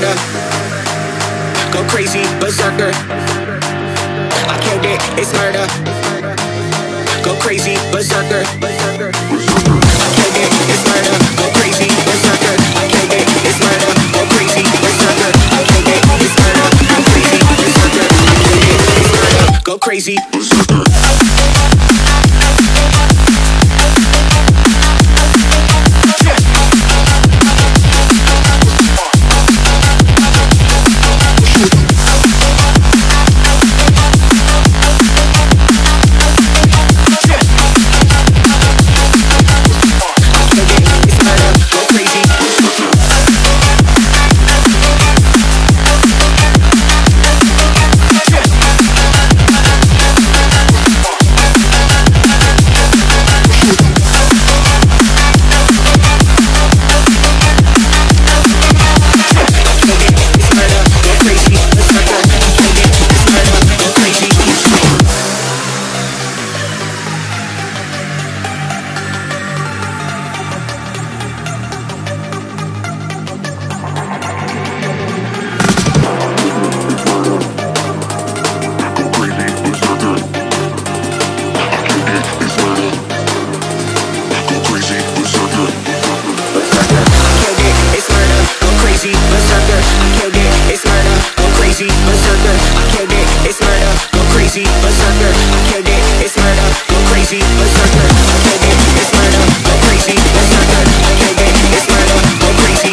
murder. Go crazy, berserker. I killed it, it's murder. Go crazy, berserker. I killed it, it's murder. Go crazy, berserker. I killed it, it's murder. Go crazy, berserker. I killed it, it's murder. Go crazy, berserker. I killed it, it's murder. Go crazy, berserker.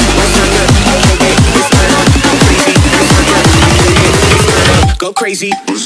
Crazy.